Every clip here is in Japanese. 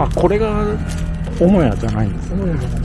あ、これが母屋じゃないんですか。 母屋じゃない。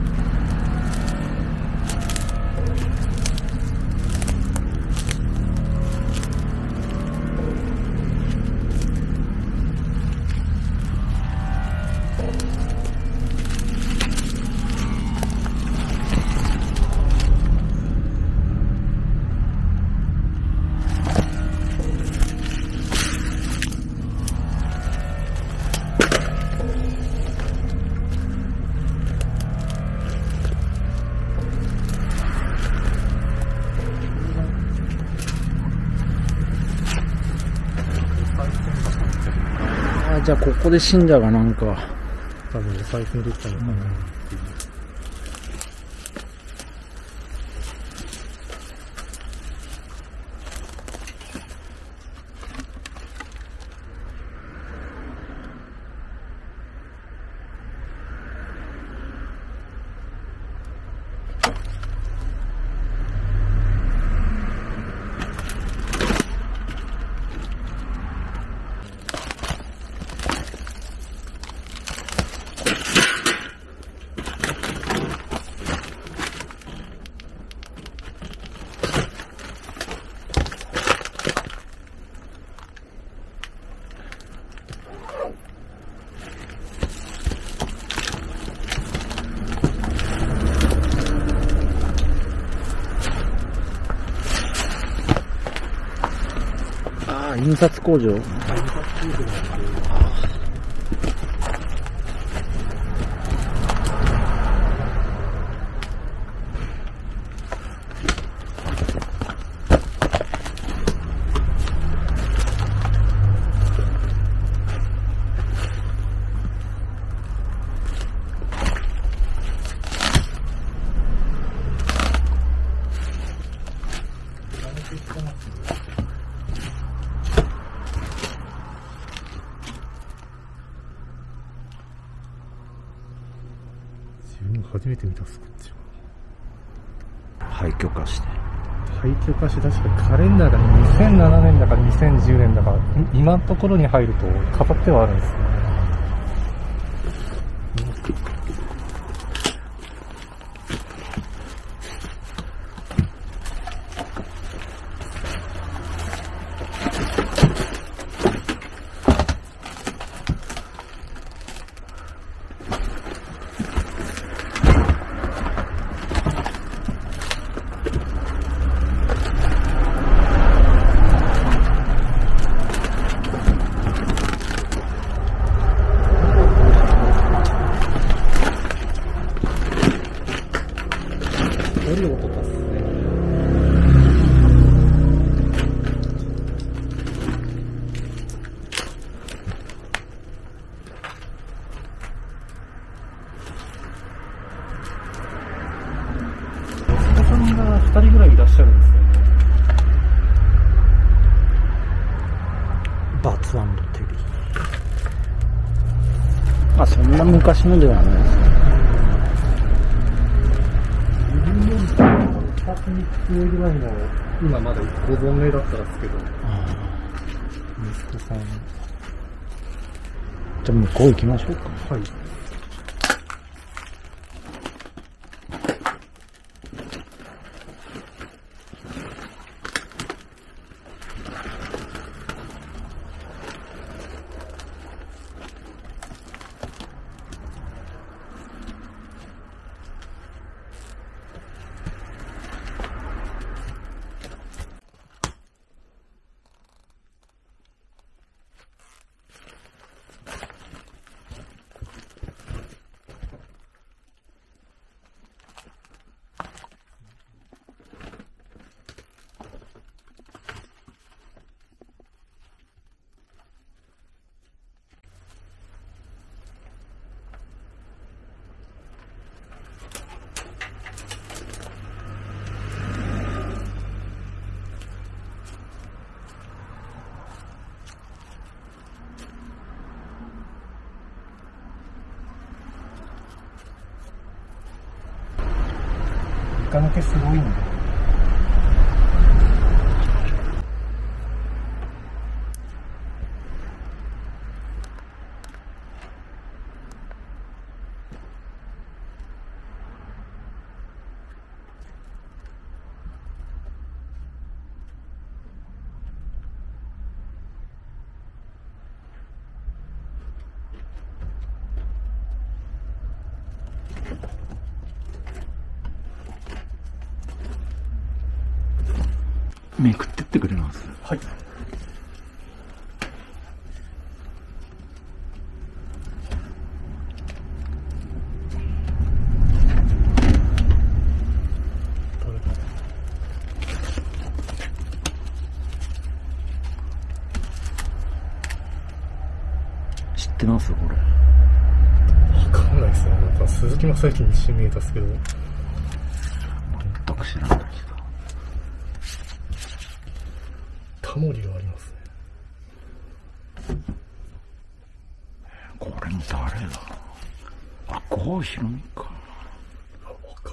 じゃあここで信者がなんか多分お賽銭できたのかなっていう。 印刷工場。 初めて見たスコッチは廃墟化して廃墟化して、確かカレンダーが2007年だか2010年だか今のところに入ると飾ってはあるんですよね。いい音だっすね。息子さんが2人ぐらいいらっしゃるんですよね。 バツ&テリー。まあそんな昔のではないですね。 2つ3つぐらいの、今まだ5本目だったらですけど、息子さん。 じゃあ向こう行きましょうか。 はい。イカ抜けすごいんで。 めくってってくれます？ はい。 知ってますこれ？ わかんないですね。なんか鈴木雅之に一瞬見えたっすけど。 全く知らないけど。 タモリがありますね。 これも誰だ？あ、郷ひろみか。 あ、若っ。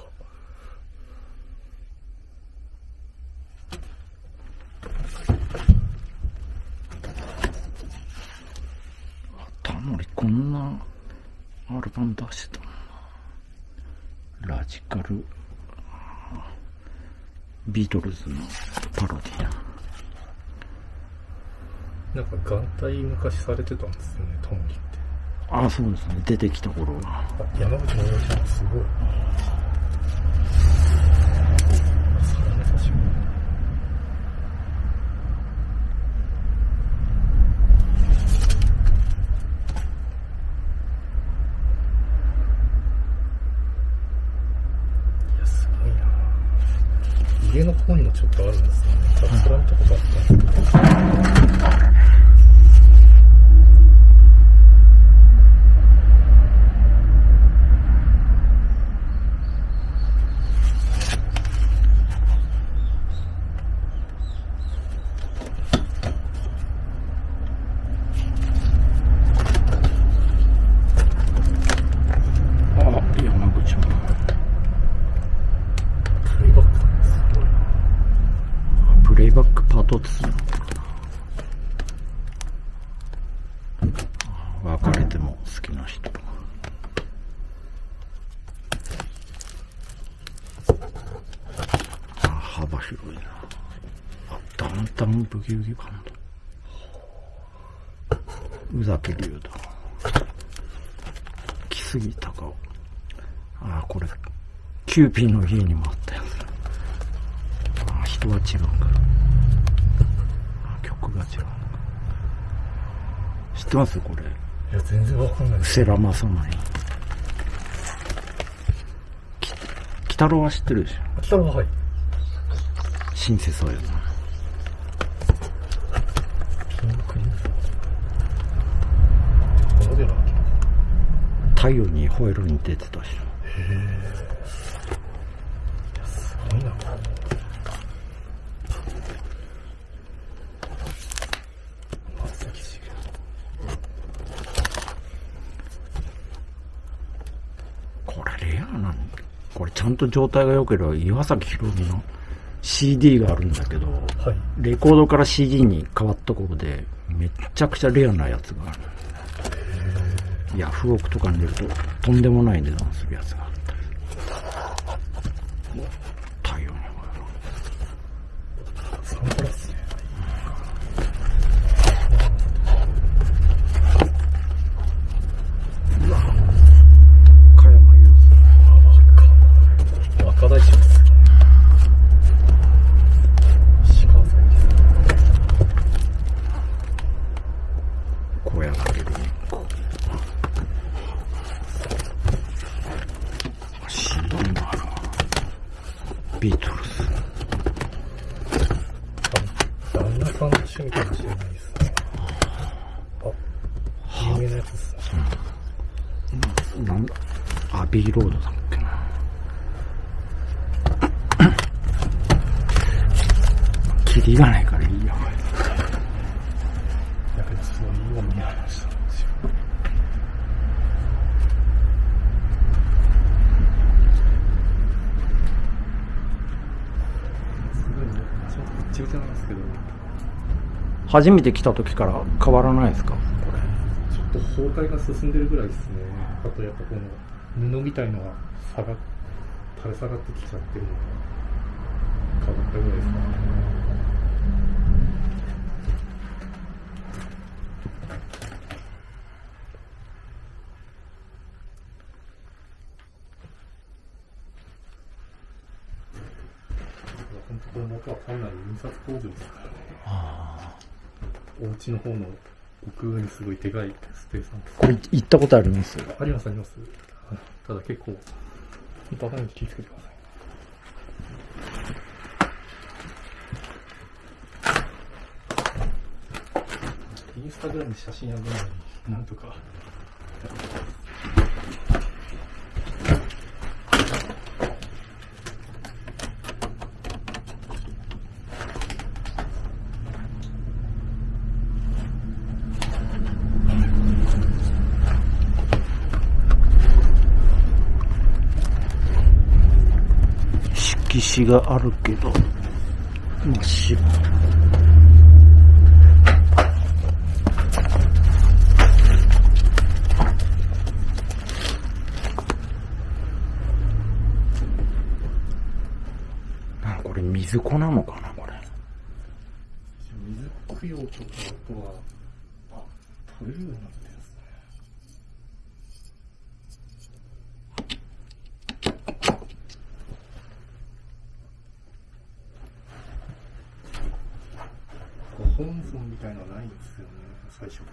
タモリこんなアルバム出してたもんな。ラジカルビートルズのパロディな。 なんか眼帯昔されてたんですよね、タモリって。 あ、そうですね。出てきた頃は。 あ、山口の親父さんすごい。サラメ差しいや、すごいな。家の方にもちょっとあるんですよね。雑談とかばったんですけど。 プレイバックパート2なのかな。別れても好きな人。あ、幅広いな。あ、ダウンタウンブギウギバンド。宇崎竜だ。木杉隆夫。あ、これキューピーの家にもあったやつ。あ、人は違うか。曲が違うのか。知ってますこれ？ いや、全然わかんないです。 世良正則。鬼太郎は知ってるでしょ？ 鬼太郎ははい。 シンセサイザー。 ピンクリン小野寺明。 太陽に吠えるに出てたし。 へえ。いや、すごいな。松崎しげる。 これレアなんだ。これちゃんと状態が良ければ岩崎宏美の CD があるんだけど、 はい。 レコードから CD に変わったことでめちゃくちゃレアなやつがある。ヤフオクとかに出るととんでもない値段するやつがあったり。太陽に吠サントラっすね。 える。うわ、加山雄若大将です。石川さんです。 小屋が出るね。シードンがあるわ。ビートルズ。 旦那さんの趣味かもしれないですね。あ、有名なやつですね。 なんだ、アビーロードだっけな。キリがないからいいや。 いや、けどすごいいいものになりました。すごいね。ちょっとぐちゃぐちゃなんですけど、 初めて来た時から変わらないですかこれ？ ちょっと崩壊が進んでるぐらいですね。あとやっぱこの布みたいのが垂れ下がってきちゃってるのが変わったぐらいですかね。本当これ元は単なる印刷工場ですからね。 あお家の方の奥にすごいでかいスペースなんです。 これ行ったことあります？ ありますあります。ただ結構バカに気をつけてください。インスタグラムに写真あげないようになんとか。 色紙があるけど真っ白。これ水粉なのかなこれ。 水供養とかあとは取れるようになってるんですね。本尊みたいなのはないんですよね、最初から。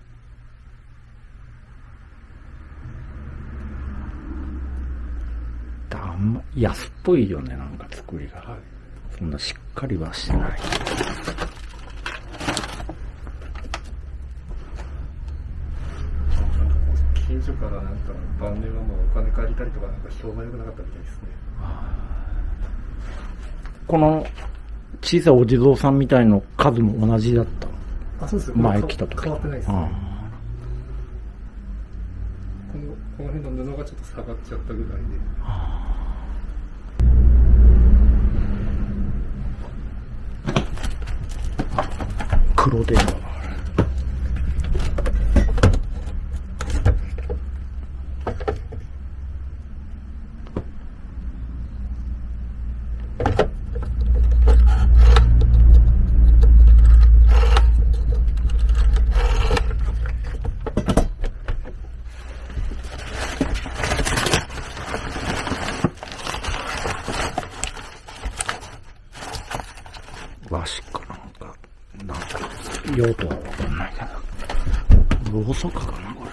あんま安っぽいよね、なんか作りが。 はい、 そんなしっかりはしてない。 近所からなんか晩年はもうお金借りたりとかなんか評判良くなかったみたいですね。 この小さいお地蔵さんみたいの数も同じだった。 あ、そうですよ。 前来た時変わってないですね。この辺の布がちょっと下がっちゃったぐらいで。 黒で。和紙かなんか用途はわかんないけど、ろうそくかなこ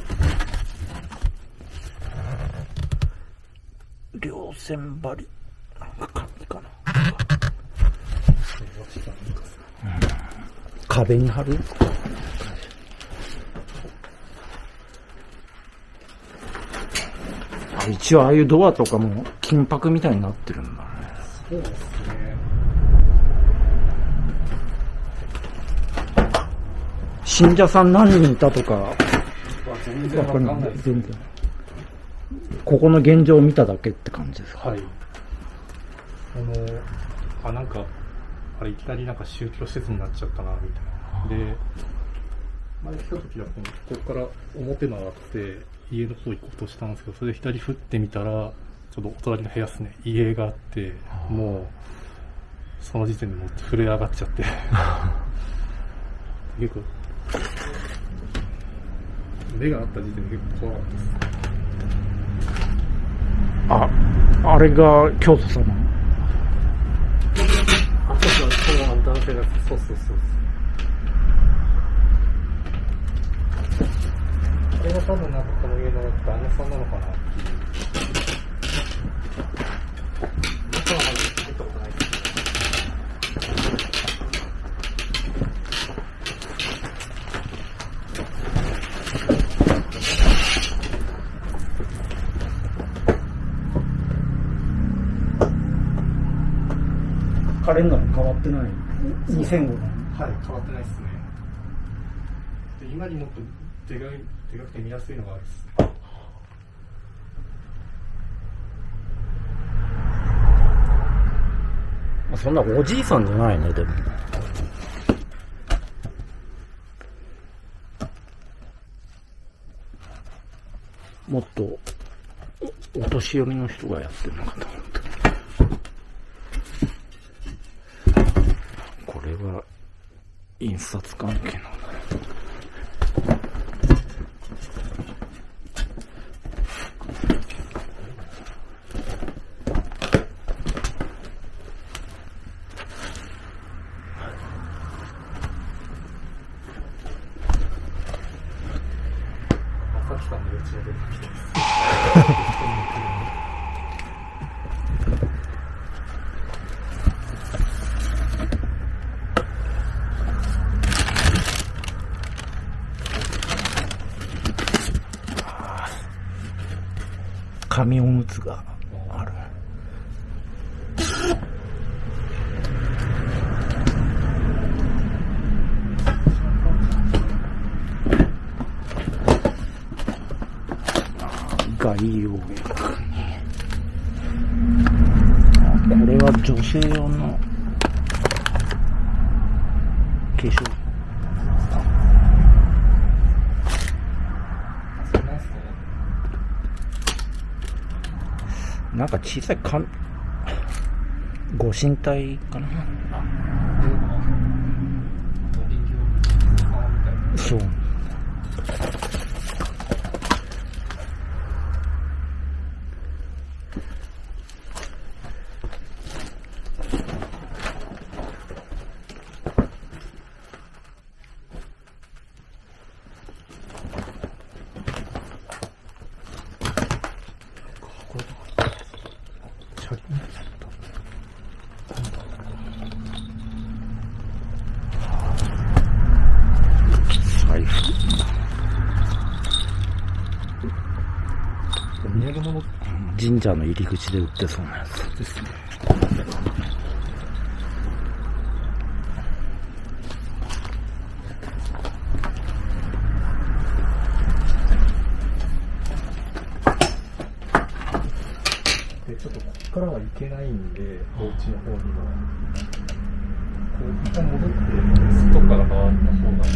れ。両線張りなんか紙かな。壁に貼る。一応ああいうドアとかも金箔みたいになってるんだね。 そうですね。 信者さん何人いたとか全然わかんないです。 全然。ここの現状を見ただけって感じですか。 はい。なんかあれいきなりなんか宗教施設になっちゃったなみたいな。で、前来た時はここから表回って家の方行こうとしたんですけど、それで左振ってみたらちょっとお隣の部屋ですね、家があって、もうその時点でもう震え上がっちゃって結構目があった時点で結構怖かったです。 あれが教祖様。 あ、そう男性が、そう。これが多分なんかこの家の旦那さんなのかなっていう。僕はまだ見たことないです。 カレンダーも変わってない。2005年。 はい、変わってないですね。で今にもっとでかくて見やすいのがあるっす。 そんなおじいさんじゃないね、でも。もっとお年寄りの人がやってるのかと思った。これは印刷関係のだね。 紙おむつがある。概要や。これは女性用の化粧。なんか小さいご神体かな。そう。神社の入り口で売ってそうなやつですね。 でちょっとここからは行けないんで、お家の方にはこう一旦戻って外から回った方が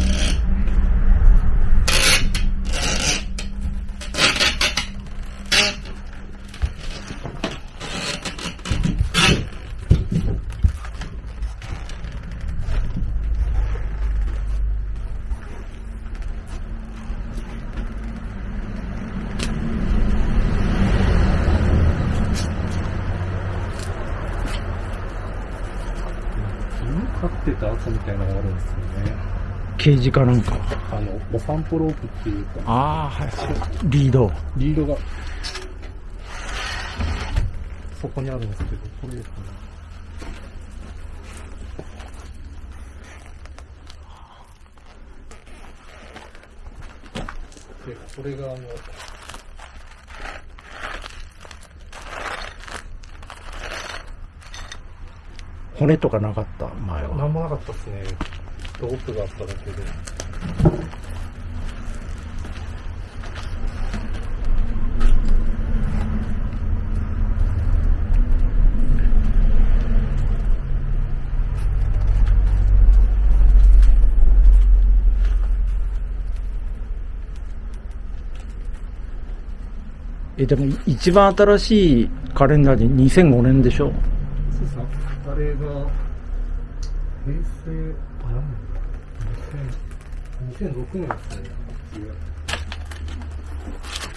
飼ってた跡みたいなのがあるんですよね。 ケージかなんか。 お散歩ロープっていうか。 ああ、はい。リードが、そこにあるんですけど、これですね。で、これが骨とかなかった前は。 なんもなかったですね。ロープがあっただけで。 でも一番新しいカレンダーで2005年でしょ。 そうさ、あれが平成、2006年ですね。